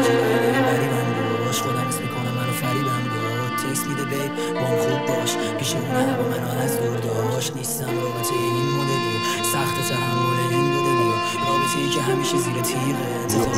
جای دیگه غریبم باش، خودم اسم میکنم منو فریبم داد. تکس میده بیب بام خوب باش، پیش اون هوا منو از دور داشت. نیستم رابطه این مدلی، سخت تحمل این دودلی، رابطه ای که همیشه زیر تیغه.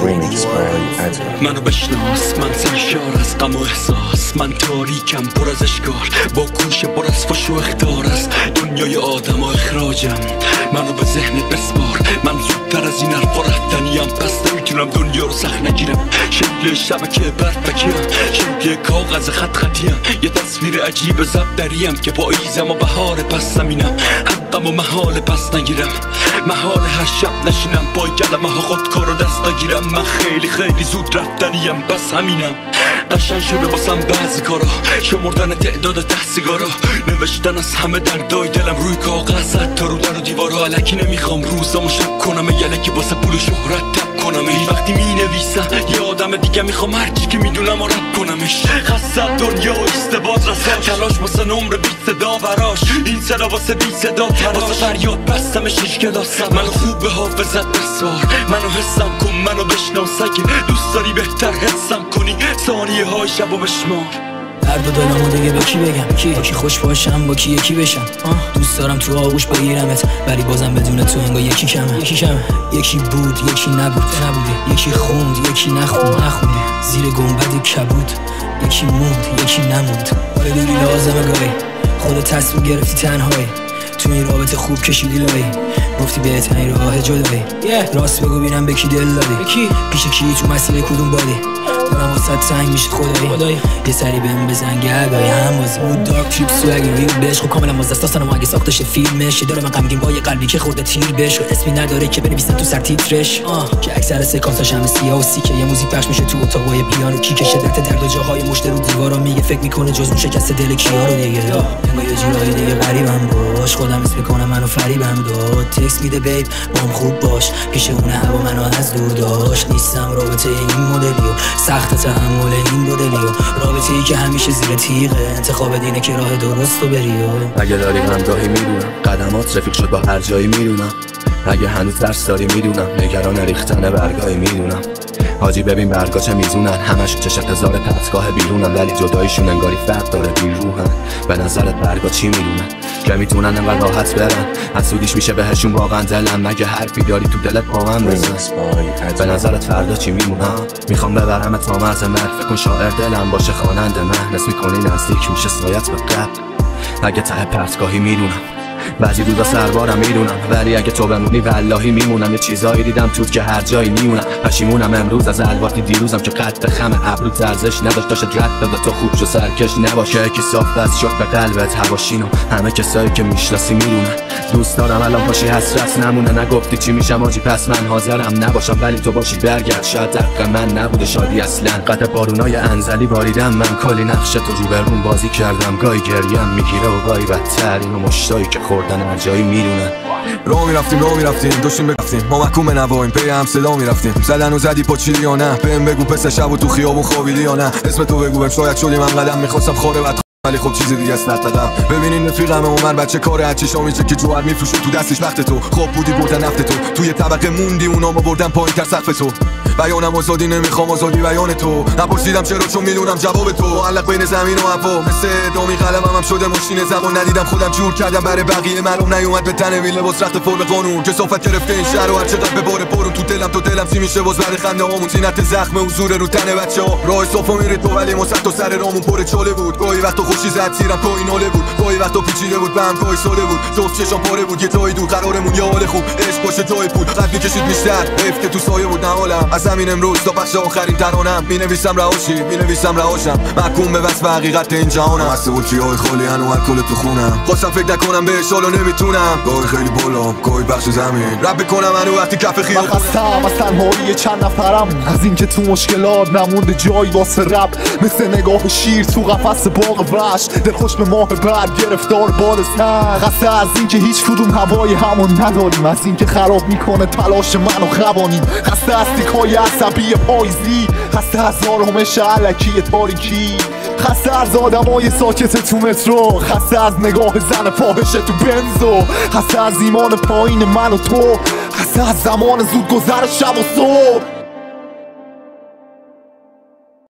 منو بشناس، من سرشار از غم و احساس، من تاریکم پر از اشکار، با گوش پر از فش و اخطار است دنیای آدم و اخراجم. منو به ذهنت بسپار، من زودتر از این حرفا رفتنیم، پس نمیتونم دنیا رو سخت نگیرم. شکل شبکه برفکیم، شکل کاغذ خط خطیم، یه تصویر عجیب زبدریم که پاییزم و بهار پس زمینم. حقم و محال پس نگیرم، محال هر شب نشینم پای کلمه ها خودکار و دست نگیرم. من خیلی خیلی زود رفتنیم، بس همینم. قشنگ شده باسم بعضی کارا، شمردن تعداد 10 سیگارا، نوشتن از همه دردای دلم روی کاغذ، حتی رو در و دیوارا. الکی نمیخوام روزامو شب کنم، یلکی واسه پول و شهرت تب کنم. این وقتی مینویسم یه آدم دیگه میخوام هرچی که میدونم و رب کنمش. خسته دنیا و استباز رساش، تلاش واسه نمره بی صدا براش، این صدا واسه بی صدا تراش. واسه فریاد بستمش هیچ کلاسم، منو خوب به حافظت بسوار، منو حسم کن، منو بشناس. اگه دوست داری بهتر حسم کنی، ثانیه های شب و بشمار. درد و دلمو دیگه به کی بگم، با کی خوش باشم، با کی یکی بشم. دوست دارم تو آغوش بگیرمت، ولی بازم بدون تو انگار یکی کمه. یکی بود یکی نبودی، یکی خوند یکی نخوندی، زیر گنبد کبود یکی موند یکی نموند. آره دوری لازمه گاهی، خودت تصمیم گرفتی تنهایی، تو این رابطه خوب کشیدی لایی، گفتی بهترین راه جدایی. راست بگو بینم به کی دل دادی، پیش کی تو مسیر کدوم بادی. دارم واسه تنگ میشه خدایی، یه سری بهم بزن گرگای هم بازی بود. دارک تریپس و اگه ریل بهش خب کاملا مزدست داستانم اگه ساختش فیلمش. داره من غمگین با یه قلبی که خورده تیر بهش و اسمی نداره که بنویسن تو سر تیترش. که اکثر سکانساش همه سیاه و سیکه، یه موزیک پخش میشه تو اتاقای پیانو، کی شدت درد و جاهای مشت رو دیوارا میگه، فکر میکنه جز اون شکست دل کیا رو دیگه. انگار یه جورای دیگه غریبم باش، خودم اسم میکنم منو فریبم داد. تکس میده بیب بام خوب باش، پیش اون هوا منو از دور داشت. نیستم رابطه این مدلی و سخت تحمل این دودلی، رابطه ای که همیشه زیر تیغه. انتخاب دینه که راه درست رو بری. اگه داری همراهی میدونم، قدمات رفیق شد با هر جایی میدونم. اگه هنوز درس داری میدونم، نگران ریختن برگاهی میدونم. حاجی ببین برگا چه میزونن، همش چش هزار پرتگاه بیرونن، ولی جداییشون انگاری فرق داره بیروحن. به نظرت برگا چی میدونن که میتونن انقدر راحت برن؟ حسودیش میشه بهشون واقعا دلم، مگه حرفی داری تو دلت با من بزن؟ به نظرت فردا چی میمونم؟ میخوام ببرم تا مرز مرگ، فکر کن شاعر دلم باشه خواننده من. حس میکنی نزدیک میشه سایت به قبل، اگه ته پرتگاهی میدونم. بعضی روزا سربارم میدونم، ولی اگه تو بمونی والله میمونم. یه چیزایی دیدم توت که هر جایی میمونم. پشیمونم امروز از الواتی دیروزم که قد خم ابرو ارزش نداشت، داشت رد بده تو خوب شو سرکش نباشه. یکی صاف بس شد به قلبت هواشینو، همه کسایی که میشناسی میدونن. دوست دارم الان باشی حسرت نمونه، نگفتی چی میشم آجی پس من حاضرم نباشم، ولی تو باشی برگرد. شاید دقیق من نبوده شادی اصلا، قطع بارونای انزلی باریدم من، کلی نقش تو رو برون بازی کردم. گاهی گریم میگیره و گاهی بدتر، اینو مشتایی که خوردن هر جایی میدونن. راه میرفتیم داشتیم بگفتیم، ما محکوم نواییم پی هم صدا میرفتیم. زدن و زدی پاچیدی یا نه، بهم بگو پس شب و تو خیابون خوابیدی یا نه. اسم تو بگو بهم شاید شدی من قدم میخواستم خاره بد، ولی خب چیز دیگه است ندادم. ببینین رفیقم عمر بچه کار هرچی شامیچه که جوهر میفروشه تو دستش وقت تو. خواب بودی بردن نفت تو، توی طبقه موندی اونا ما بردن پایین تر سقف تو. بیانم آزادی نمیخوام آزادی بیان تو، نپرسیدم چرا چون میدونم جواب تو. معلق بین زمین و هوا مثل دامی قلمم هم شده ماشین زبان، ندیدم خودم جور کردم برای بقیه معلوم نیومد به تنه ویل لباس رخت فرم قانون. کثافت گرفته این شهر و هر چقدر به بار پرون تو دلم چی میشه باز بعد خنده هامون. زینت زخم حضور رو تن بچه‌ها، راه صافا میره تو ولی ما تو سر رامون پر چاله بود. گاهی وقتا خوشی زد سیرم کوی ناله بود، گاهی وقتا پیچیده بود بهم گاهی ساله بود. جفت چشام پاره بود یه جایی دور، قرارمون یه حال خوب عشق باشه جای پول. قد میکشید بیشتر حیف که تو سایه بود نهالم. از همین امروز تا بخش آخرین ترانم مینویسم رهاشم، محکوم به وصف حقیقت این جهانم. هسته بود چیهای خالی هنو الکل تو خونم، خواستم فکر نکنم بهش حالا نمیتونم. گاهی خیلی بالا گاهی بخش زمین، رب بکنم هنو وقتی کف خیابونم. من خستم از تنهایی چند نفرم، از اینکه تو مشکلات نمونده جایی واسه رب. مثل نگاه شیر تو قفس باغ وحش، دلخوش به ماه برگ گرفتار بال سر. خسته از اینکه هیچ کدوم هوای همون نداریم، از اینکه خراب میکنه تلاش منو خوانیم. خسته از تیکای عصبی پاییزی، خسته از آرامش علکی تاریکی، خسته از آدمای ساکت تو مترو، خسته از نگاه زن فاحشه تو بنزو، خسته از ایمان پایین من و تو، خسته از زمان زود گذر شب و صبح.